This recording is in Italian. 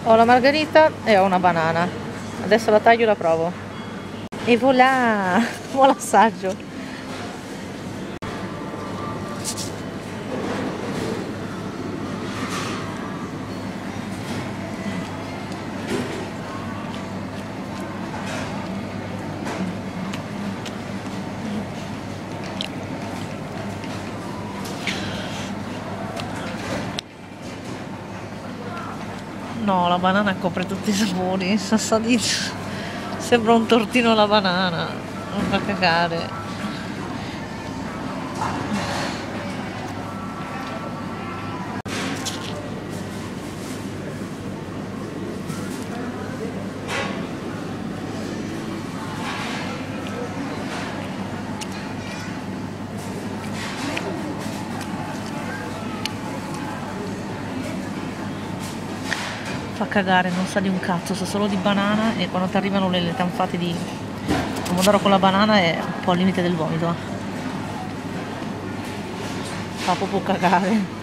Ho la margherita e ho una banana. Adesso la taglio e la provo. E voilà! Buon assaggio! No, la banana copre tutti i sapori, sa di... Sembra un tortino alla banana, non fa cagare. Fa cagare, non sa di un cazzo, sa solo di banana e quando ti arrivano le tanfate di pomodoro con la banana è un po' al limite del vomito. Fa proprio cagare.